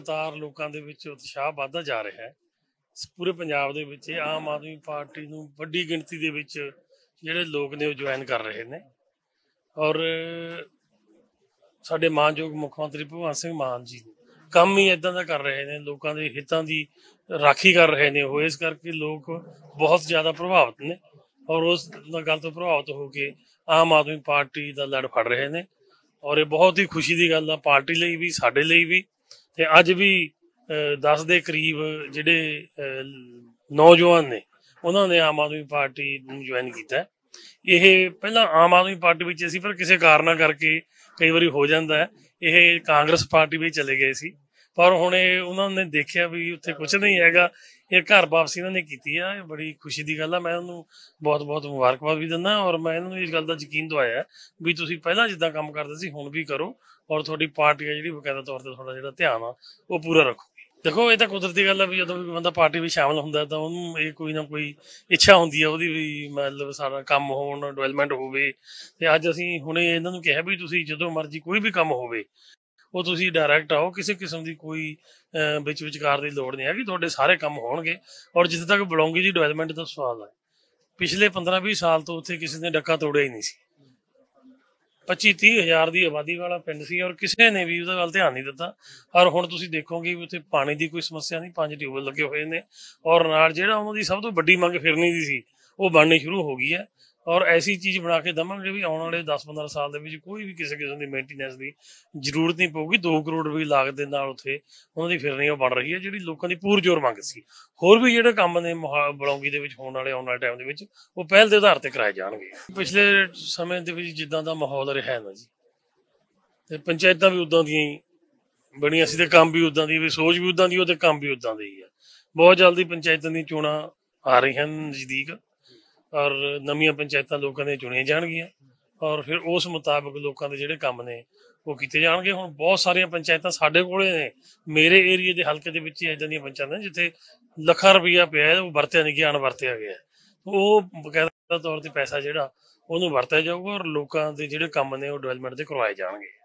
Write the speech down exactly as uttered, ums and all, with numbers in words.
लगातार लोगों के विच उत्साह बढ़ता जा रहा है। पूरे पंजाब दे विच आम आदमी पार्टी नूं वड्डी गिणती दे विच जिहड़े लोग ने ज्वाइन कर रहे हैं। और साडे मानयोग मुख मंत्री भगवंत सिंह मान जी काम ही इदां दा कर रहे हैं, लोगों के हितों की राखी कर रहे हैं। वो इस करके लोग बहुत ज़्यादा प्रभावित ने और उस गल तो प्रभावित होकर आम आदमी पार्टी का लड़ फड़ रहे हैं। और ये बहुत ही खुशी की गल है पार्टी लिए भी, साडे लिए भी। ते अज भी दस के करीब जिहड़े नौजवान ने उन्होंने आम आदमी पार्टी ज्वाइन किया। यह पहला आम आदमी पार्टी में असी पर किसी कारण करके कई बार हो जाता है, ये कांग्रेस पार्टी में चले गए सी, पर हुण उन्होंने देखा भी उत्थे कुछ नहीं हैगा, ये घर वापसी इन्होंने की है। बड़ी खुशी की गल है, मैं उन्होंने बहुत बहुत मुबारकबाद भी दिना और मैं इन्होंने इस गल का यकीन दवाया भी तुसीं पहलां जिद्दां काम करदे सी हुण भी करो और थोड़ी पार्टी है जिहड़ी बकायदा तौर पर थोड़ा जिहड़ा ध्यान आ वो पूरा रखो। देखो ये तो कुदरती गल है भी जो भी बंदा पार्टी में शामिल होंगे तो उन्होंने कोई ना कोई इच्छा होंगी है वही भी मतलब सारा काम हो डिवेलपमेंट होवे। ते अज असीं हुणे इन्हां नूं कहा भी तुसीं जदों मर्जी कोई भी काम होवे वो तुसीं डायरैक्ट आओ, किसी किस्म की कोई विच विचकार की लोड़ नहीं है कि तुहाडे सारे काम होणगे। और जिथे तक बलौंगी की डिवेलपमेंट का सवाल है, पिछले पंद्रह भी साल तो उत्थे किसी ने डक्का तोड़िया ही नहीं सी। पच्ची तीह हज़ार की आबादी वाला पिंड सी और किसी ने भी उसदा वल ध्यान नहीं दिता। और हुण तुसीं देखोगे भी उत्थे पानी की कोई समस्या नहीं, पांच ट्यूबवैल लगे हुए हैं और नाल जिहड़ा उन्हां दी सब तो वड्डी मंग फिरनी दी सी वो बननी शुरू हो गई है। और ऐसी चीज़ बना के देवांगे भी आने वाले दस पंद्रह साल के विच कोई भी किसी किस्म की मेनटेनेंस की जरूरत नहीं पऊगी। दो करोड़ रुपये लागत दे नाल उत्थे उन्हां दी फिरनी वो बन रही है जिहड़ी लोकां दी पूरजोर मंग सी। होर भी जिहड़े काम ने बलौंगी दे विच होण वाले आने वाले टाइम दे विच वो पहल के आधार पर कराए जाणगे। पिछले समय दे विच जिद्दां दा माहौल रहा है ना जी, ते पंचायतां भी उदां दी बणियां सी ते काम भी उदां दी, सोच भी उदां दी, काम भी उदां दी है। बहुत जल्दी पंचायतां दी चोणां आ रही हैं नज़दीक और नवीं पंचायतां लोगों ने चुनिया जाणगियां और फिर उस मुताबिक लोगों के जिहड़े काम ने वो किए जाणगे। हुण बहुत सारिया पंचायतां साडे कोले ने, मेरे एरिए के हल्के दे विच इदां दीयां पंचायतां जिथे लखां रुपया पिया है वो वरत्या नहीं गया, अणवरत्या गया, वो बकायदा तौर पर पैसा जिहड़ा उहनूं वरत्या जाऊगा और लोगों के जिहड़े काम ने वो डिवेलपमेंट दे करवाए जाणगे।